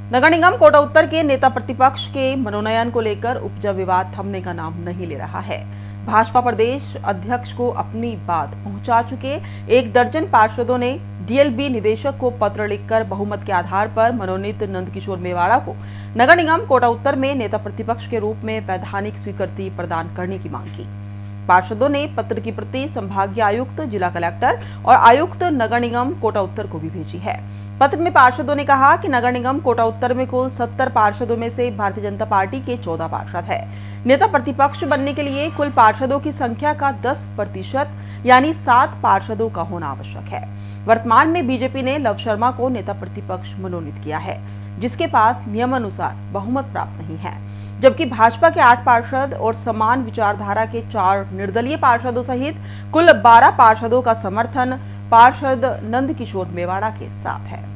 नगर निगम कोटा उत्तर के नेता प्रतिपक्ष के मनोनयन को लेकर उपजा विवाद थमने का नाम नहीं ले रहा है। भाजपा प्रदेश अध्यक्ष को अपनी बात पहुंचा चुके 1 दर्जन पार्षदों ने डीएलबी निदेशक को पत्र लिखकर बहुमत के आधार पर मनोनीत नंदकिशोर मेवाड़ा को नगर निगम कोटा उत्तर में नेता प्रतिपक्ष के रूप में वैधानिक स्वीकृति प्रदान करने की मांग की। पार्षदों ने पत्र की प्रति संभागीय आयुक्त, जिला कलेक्टर और आयुक्त नगर निगम कोटा उत्तर को भी भेजी है। पत्र में पार्षदों ने कहा कि नगर निगम कोटा उत्तर में कुल 70 पार्षदों में से भारतीय जनता पार्टी के 14 पार्षद है। नेता प्रतिपक्ष बनने के लिए कुल पार्षदों की संख्या का 10% यानी 7 पार्षदों का होना आवश्यक है। वर्तमान में बीजेपी ने लव शर्मा को नेता प्रतिपक्ष मनोनीत किया है, जिसके पास नियमानुसार बहुमत प्राप्त नहीं है, जबकि भाजपा के 8 पार्षद और समान विचारधारा के 4 निर्दलीय पार्षदों सहित कुल 12 पार्षदों का समर्थन पार्षद नंदकिशोर मेवाड़ा के साथ है।